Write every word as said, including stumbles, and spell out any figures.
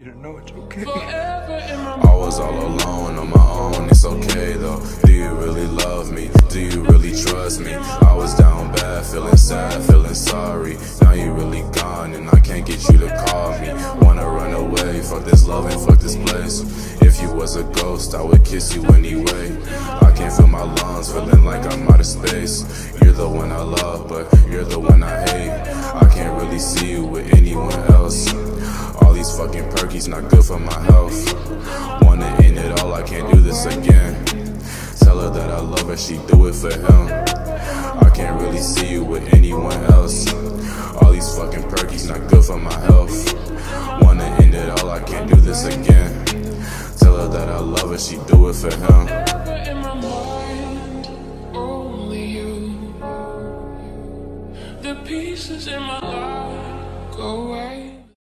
You know it's okay. I was all alone on my own, it's okay though. Do you really love me? Do you really trust me? I was down bad, feeling sad, feeling sorry. Now you really gone and I can't get you to call me. Wanna run away, fuck this love and fuck this place. If you was a ghost, I would kiss you anyway. I can't feel my lungs, feeling like I'm out of space. You're the one I love, but you're the one I hate. I can't really see you with anyone else. All these fucking perkies not good for my health. Wanna end it all, I can't do this again. Tell her that I love her, she do it for him. I can't really see you with anyone else. All these fucking perkies not good for my health. Wanna end it all, I can't do this again. Tell her that I love her, she do it for him. In my mind, only you. The pieces in my